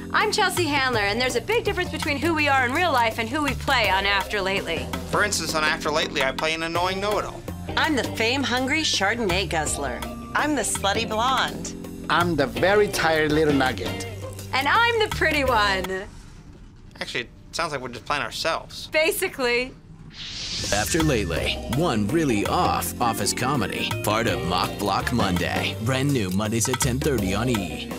I'm Chelsea Handler, and there's a big difference between who we are in real life and who we play on After Lately. For instance, on After Lately, I play an annoying know-it-all. I'm the fame-hungry Chardonnay guzzler. I'm the slutty blonde. I'm the very tired little nugget. And I'm the pretty one. Actually, it sounds like we're just playing ourselves. Basically. After Lately, one really off office comedy, part of Mock Block Monday. Brand new Mondays at 10:30 on E!